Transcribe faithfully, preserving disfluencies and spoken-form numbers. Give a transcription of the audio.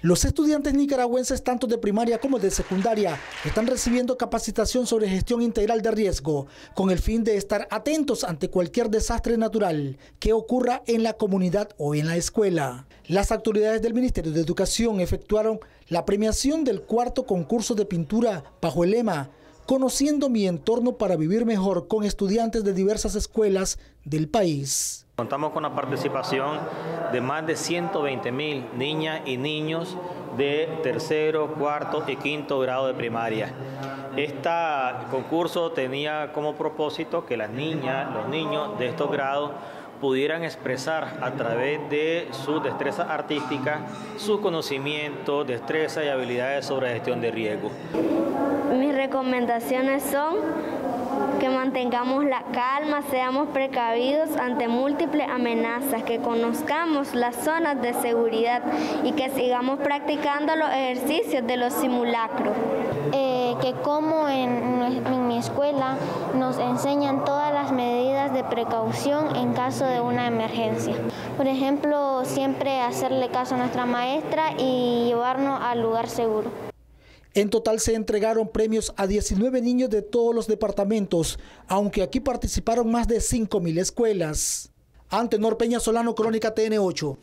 Los estudiantes nicaragüenses, tanto de primaria como de secundaria, están recibiendo capacitación sobre gestión integral de riesgo, con el fin de estar atentos ante cualquier desastre natural que ocurra en la comunidad o en la escuela. Las autoridades del Ministerio de Educación efectuaron la premiación del cuarto concurso de pintura bajo el lema "Conociendo mi entorno para vivir mejor", con estudiantes de diversas escuelas del país. Contamos con la participación de más de ciento veinte mil niñas y niños de tercero, cuarto y quinto grado de primaria. Este concurso tenía como propósito que las niñas, los niños de estos grados pudieran expresar a través de su destreza artística su conocimiento, destreza y habilidades sobre gestión de riesgo. Mis recomendaciones son que mantengamos la calma, seamos precavidos ante múltiples amenazas, que conozcamos las zonas de seguridad y que sigamos practicando los ejercicios de los simulacros. Eh, que como en, en mi escuela nos enseñan todas las medidas de precaución en caso de una emergencia. Por ejemplo, siempre hacerle caso a nuestra maestra y llevarnos al lugar seguro. En total se entregaron premios a diecinueve niños de todos los departamentos, aunque aquí participaron más de cinco mil escuelas. Antenor Peña Solano, Crónica T N ocho.